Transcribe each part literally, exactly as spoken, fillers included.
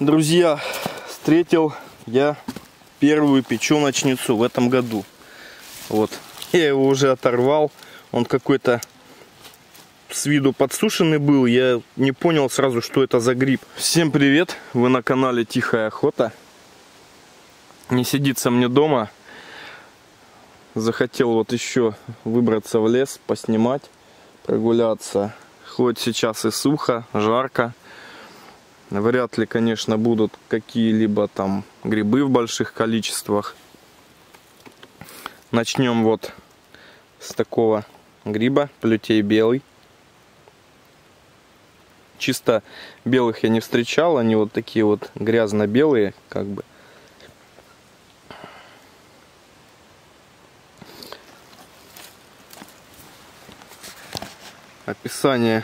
Друзья, встретил я первую печеночницу в этом году. Вот, я его уже оторвал. Он какой-то с виду подсушенный был. Я не понял сразу, что это за гриб. Всем привет! Вы на канале Тихая Охота. Не сидится мне дома. Захотел вот еще выбраться в лес, поснимать, прогуляться. Хоть сейчас и сухо, жарко. Вряд ли, конечно, будут какие-либо там грибы в больших количествах. Начнем вот с такого гриба, плютей белый. Чисто белых я не встречал, они вот такие вот грязно-белые, как бы. Описание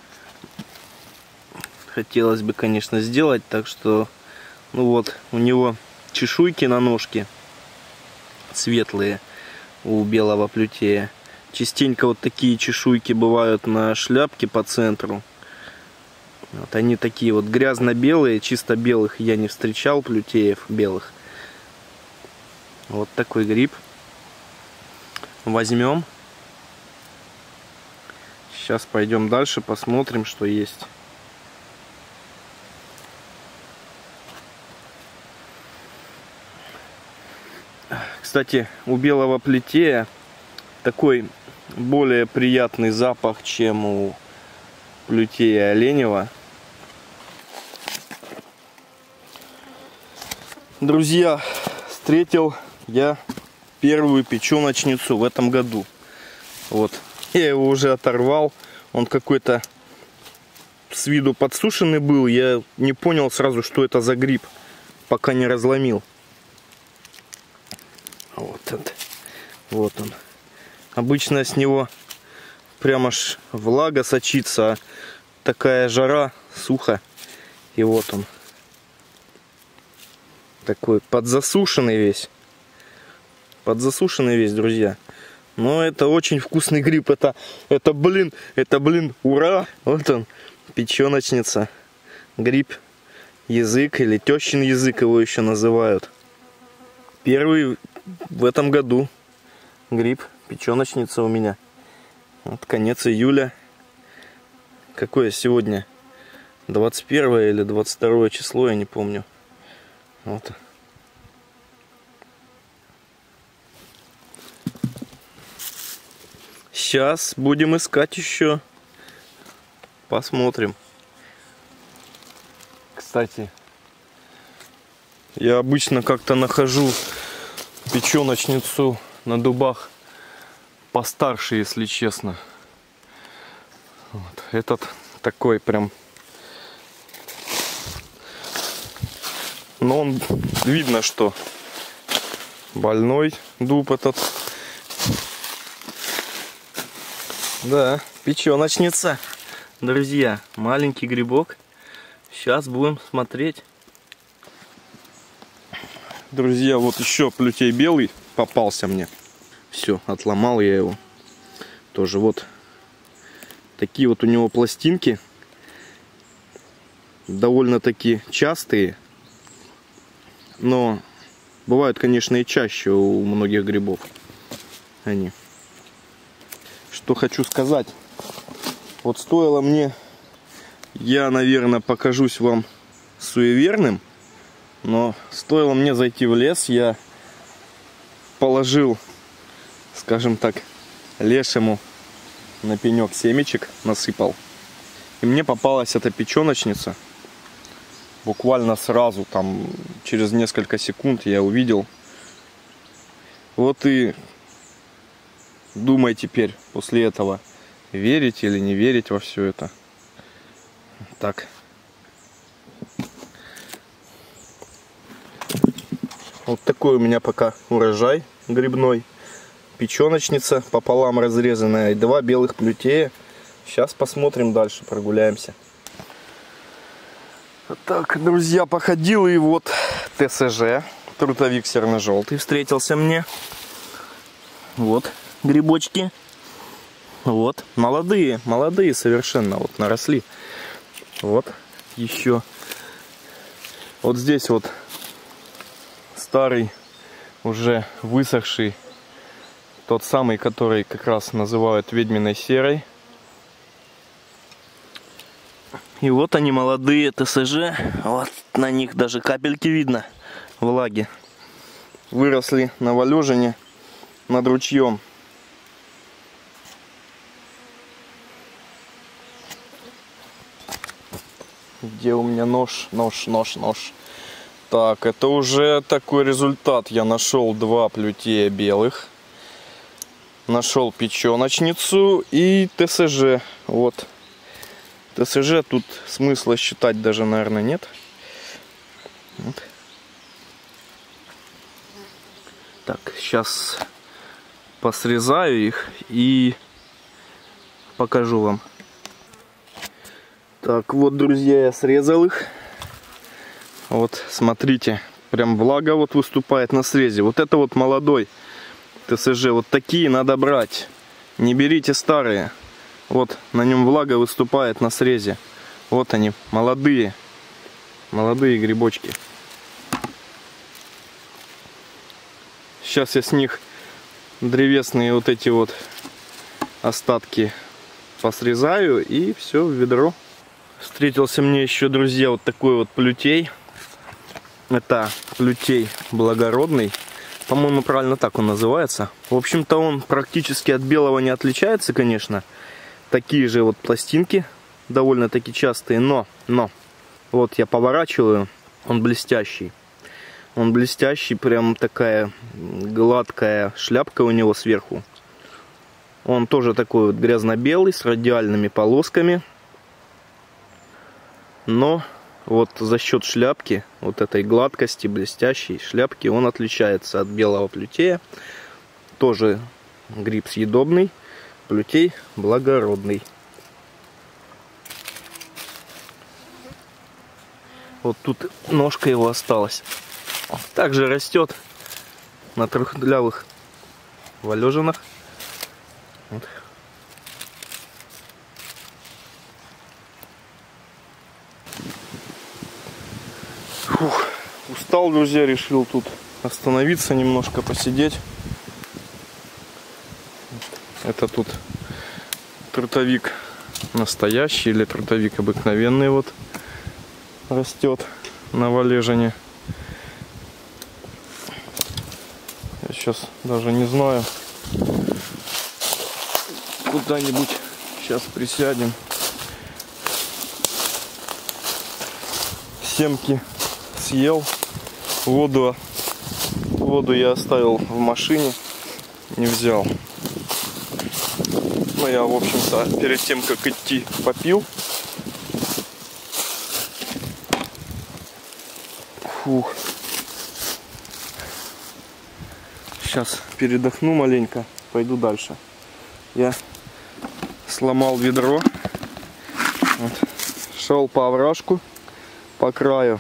хотелось бы, конечно, сделать, так что, ну вот, у него чешуйки на ножке светлые у белого плютея. Частенько вот такие чешуйки бывают на шляпке по центру. Вот они такие вот грязно-белые, чисто белых я не встречал, плютеев белых. Вот такой гриб. Возьмем. Сейчас пойдем дальше, посмотрим, что есть. Кстати, у белого плютея такой более приятный запах, чем у плютея оленева. Друзья, встретил я первую печеночницу в этом году. Вот, я его уже оторвал. Он какой-то с виду подсушенный был. Я не понял сразу, что это за гриб, пока не разломил. Вот это. Вот он. Обычно с него прямо аж влага сочится, а такая жара, сухо. И вот он. Такой подзасушенный весь. Подзасушенный весь, друзья. Но это очень вкусный гриб. Это, это блин, это, блин, ура! Вот он, печеночница. Гриб, язык или тещин язык его еще называют. Первый в этом году гриб, печеночница у меня. Вот конец июля. Какое сегодня? двадцать первое или двадцать второе число, я не помню. Вот. Сейчас будем искать еще. Посмотрим. Кстати, я обычно как-то нахожу печеночницу на дубах постарше, если честно. Вот. Этот такой прям. Но он видно, что больной дуб этот. Да, печеночница, друзья, маленький грибок. Сейчас будем смотреть. Друзья, вот еще плютей белый попался мне. Все, отломал я его. Тоже вот такие вот у него пластинки. Довольно-таки частые. Но бывают, конечно, и чаще у многих грибов. Они. Что хочу сказать. Вот стоило мне, я, наверное, покажусь вам суеверным, но стоило мне зайти в лес, я положил, скажем так, лешему на пенек семечек, насыпал. И мне попалась эта печеночница. Буквально сразу, там, через несколько секунд я увидел. Вот и думай теперь после этого, верить или не верить во все это. Так. Вот такой у меня пока урожай грибной. Печеночница пополам разрезанная и два белых плютея. Сейчас посмотрим дальше, прогуляемся. Так, друзья, походил, и вот ТСЖ, трутовик серно-желтый, встретился мне. Вот грибочки. Вот, молодые, молодые совершенно, вот наросли. Вот, еще Вот здесь вот старый, уже высохший, тот самый, который как раз называют ведьминой серой. И вот они, молодые ТСЖ, вот на них даже капельки видно влаги. Выросли на валежине над ручьем. Где у меня нож? Нож, нож, нож. Так, это уже такой результат. Я нашел два плютея белых. Нашел печеночницу и ТСЖ. Вот. ТСЖ тут смысла считать даже, наверное, нет. Вот. Так, сейчас посрезаю их и покажу вам. Так, вот, друзья, я срезал их. Вот, смотрите, прям влага вот выступает на срезе. Вот это вот молодой ТСЖ. Вот такие надо брать. Не берите старые. Вот, на нем влага выступает на срезе. Вот они, молодые. Молодые грибочки. Сейчас я с них древесные вот эти вот остатки посрезаю и все в ведро. Встретился мне еще, друзья, вот такой вот плютей. Это плютей благородный. По-моему, правильно так он называется. В общем-то, он практически от белого не отличается, конечно. Такие же вот пластинки, довольно-таки частые, но, но, вот я поворачиваю, он блестящий. Он блестящий, прям такая гладкая шляпка у него сверху. Он тоже такой вот грязно-белый, с радиальными полосками. Но вот за счет шляпки, вот этой гладкости, блестящей шляпки, он отличается от белого плютея. Тоже гриб съедобный, плютей благородный. Вот тут ножка его осталась. Также растет на трухлявых валежинах. Вот. Фух, устал, друзья, решил тут остановиться, немножко посидеть. Это тут трутовик настоящий или трутовик обыкновенный вот растет на валежине. Я сейчас даже не знаю, куда-нибудь сейчас присядем. Семки съел, воду, воду я оставил в машине, не взял. Но я, в общем-то, перед тем, как идти, попил. Фух. Сейчас передохну маленько, пойду дальше. Я сломал ведро. Вот. Шел по овражку, по краю.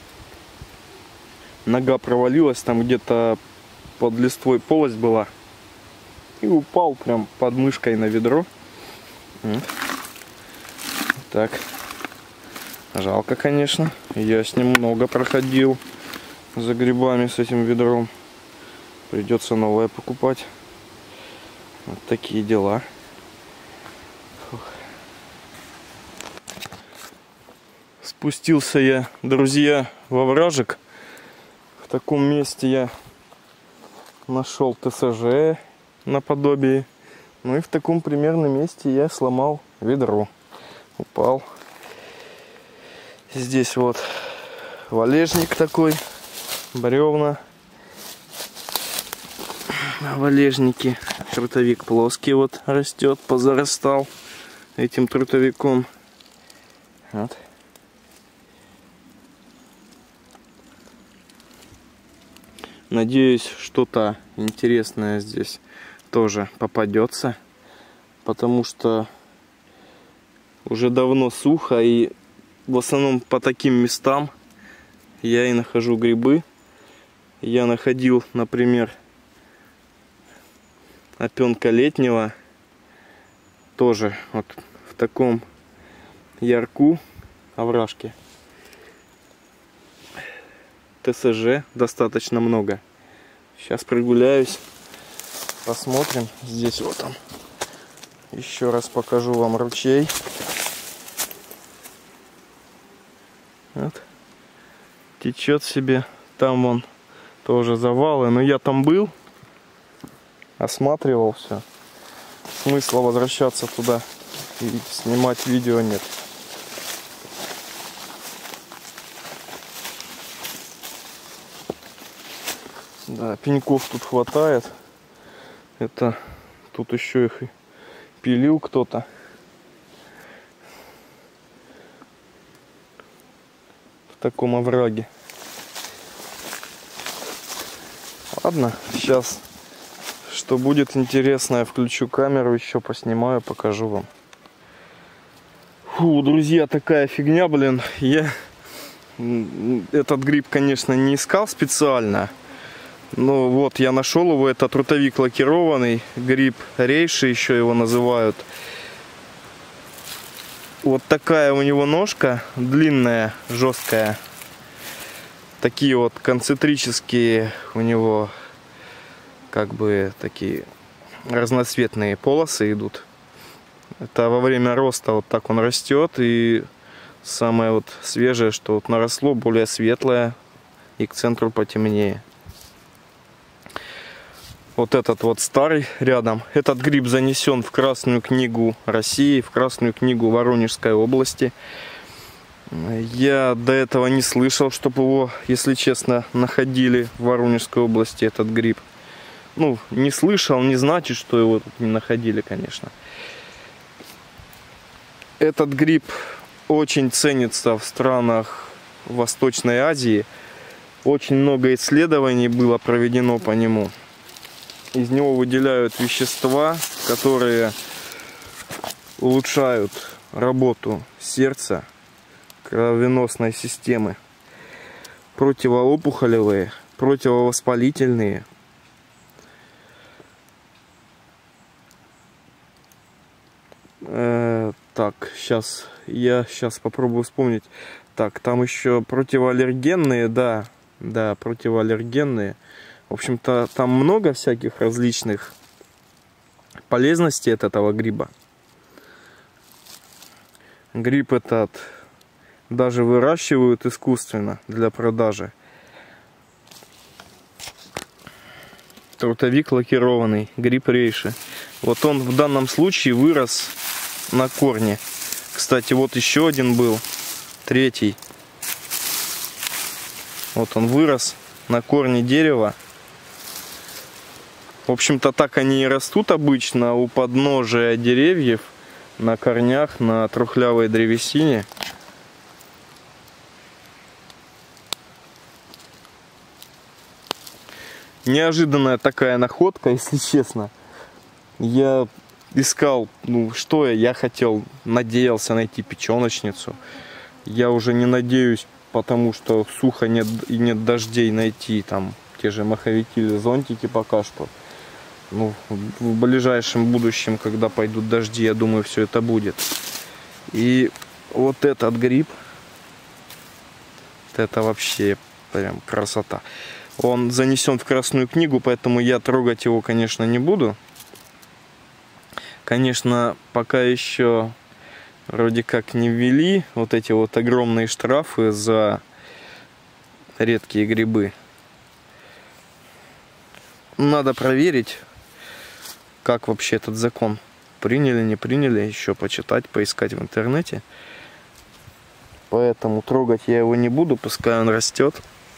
Нога провалилась, там где-то под листвой полость была. И упал прям под мышкой на ведро. Вот. Так. Жалко, конечно. Я с ним много проходил за грибами с этим ведром. Придется новое покупать. Вот такие дела. Фух. Спустился я, друзья, во овражек. В таком месте я нашел ТСЖ наподобие. Ну и в таком примерно месте я сломал ведро. Упал. Здесь вот валежник такой, бревна. Валежники. Трутовик плоский вот растет, позарастал этим трутовиком. Вот. Надеюсь, что-то интересное здесь тоже попадется, потому что уже давно сухо, и в основном по таким местам я и нахожу грибы. Я находил, например, опенка летнего, тоже вот в таком ярку, овражке. Т С Ж достаточно много. Сейчас прогуляюсь, посмотрим. Здесь вот он. Еще раз покажу вам ручей. Вот. Течет себе. Там вон тоже завалы. Но я там был. Осматривал все. Смысла возвращаться туда и снимать видео нет. Да, пеньков тут хватает. Это тут еще их и пилил кто-то. В таком овраге. Ладно, сейчас, что будет интересно, я включу камеру, еще поснимаю, покажу вам. Фу, друзья, такая фигня, блин. Я этот гриб, конечно, не искал специально. Ну вот, я нашел его, это трутовик лакированный, гриб рейши еще его называют. Вот такая у него ножка, длинная, жесткая. Такие вот концентрические у него, как бы, такие разноцветные полосы идут. Это во время роста вот так он растет, и самое вот свежее, что вот наросло, более светлое и к центру потемнее. Вот этот вот старый рядом. Этот гриб занесен в Красную книгу России, в Красную книгу Воронежской области. Я до этого не слышал, чтобы его, если честно, находили в Воронежской области, этот гриб. Ну, не слышал, не значит, что его тут не находили, конечно. Этот гриб очень ценится в странах Восточной Азии. Очень много исследований было проведено по нему. Из него выделяют вещества, которые улучшают работу сердца, кровеносной системы. Противоопухолевые, противовоспалительные. Э, так, сейчас я сейчас попробую вспомнить. Так, там еще противоаллергенные, да, да, противоаллергенные. В общем-то, там много всяких различных полезностей от этого гриба. Гриб этот даже выращивают искусственно для продажи. Трутовик лакированный, гриб рейши. Вот он в данном случае вырос на корне. Кстати, вот еще один был, третий. Вот он вырос на корне дерева. В общем-то, так они и растут обычно у подножия деревьев, на корнях, на трухлявой древесине. Неожиданная такая находка, если честно. Я искал, ну что я, я хотел, надеялся найти печеночницу. Я уже не надеюсь, потому что сухо нет и нет дождей, найти там те же маховики или зонтики пока что. Ну, в ближайшем будущем, когда пойдут дожди, я думаю, все это будет. И вот этот гриб, это вообще прям красота. Он занесен в Красную книгу, поэтому я трогать его, конечно, не буду. Конечно, пока еще вроде как не ввели вот эти вот огромные штрафы за редкие грибы. Надо проверить, как вообще этот закон приняли, не приняли, еще почитать, поискать в интернете. Поэтому трогать я его не буду, пускай он растет.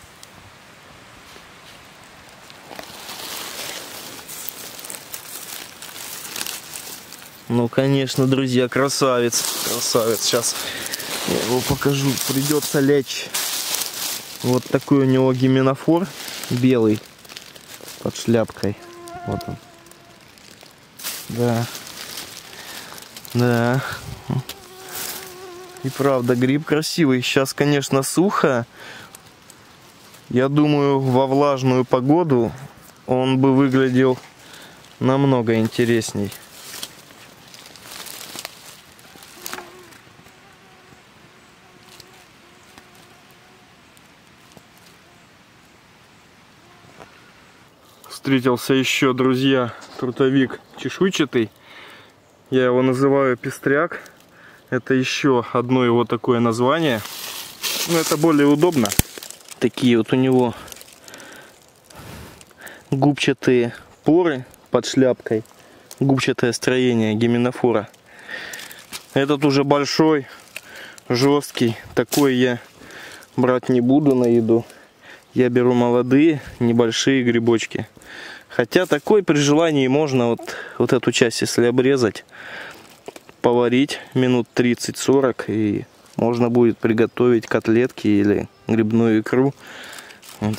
Ну, конечно, друзья, красавец, красавец. Сейчас я его покажу. Придется лечь. Вот такой у него гименофор белый под шляпкой. Вот он. Да. Да. И правда, гриб красивый. Сейчас, конечно, сухо. Я думаю, во влажную погоду он бы выглядел намного интересней. встретился еще, друзья, трутовик чешуйчатый. Я его называю пестряк. Это еще одно его такое название. Но это более удобно. Такие вот у него губчатые поры под шляпкой. Губчатое строение гименофора. Этот уже большой, жесткий. Такой я брать не буду на еду. Я беру молодые, небольшие грибочки. Хотя такой при желании можно вот, вот эту часть, если обрезать, поварить минут тридцать-сорок, и можно будет приготовить котлетки или грибную икру. Вот.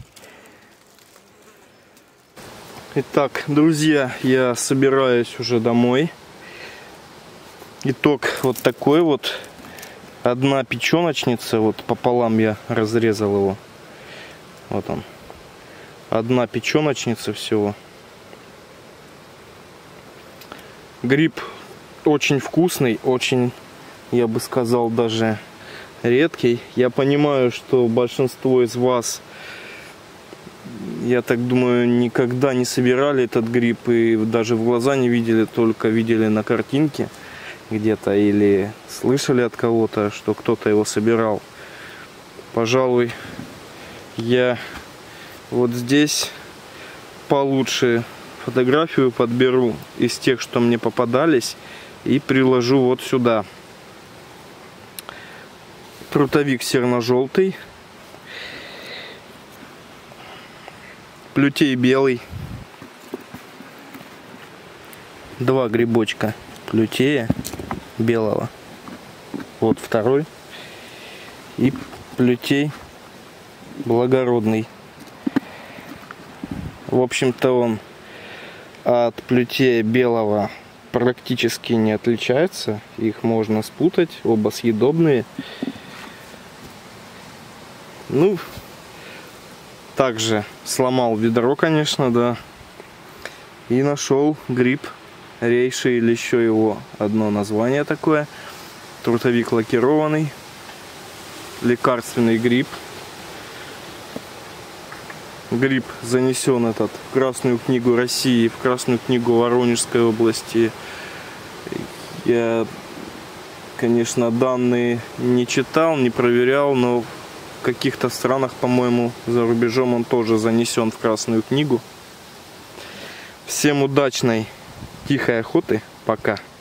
Итак, друзья, я собираюсь уже домой. Итог вот такой вот. Одна печеночница, вот пополам я разрезал его. Вот он. Одна печеночница всего. Гриб очень вкусный, очень, я бы сказал, даже редкий. Я понимаю, что большинство из вас, я так думаю, никогда не собирали этот гриб и даже в глаза не видели, только видели на картинке где-то или слышали от кого-то, что кто-то его собирал. Пожалуй, я вот здесь получше фотографию подберу из тех, что мне попадались, и приложу вот сюда. Трутовик серно-желтый, плютей белый, два грибочка плютея белого, вот второй, и плютей благородный. В общем-то, он от плютея белого практически не отличается. Их можно спутать, оба съедобные. Ну, также сломал ведро, конечно, да. И нашел гриб рейший, или еще его одно название такое. Трутовик лакированный. Лекарственный гриб. Гриб занесен этот в Красную книгу России, в Красную книгу Воронежской области. Я, конечно, данные не читал, не проверял, но в каких-то странах, по-моему, за рубежом он тоже занесен в Красную книгу. Всем удачной, тихой охоты. Пока.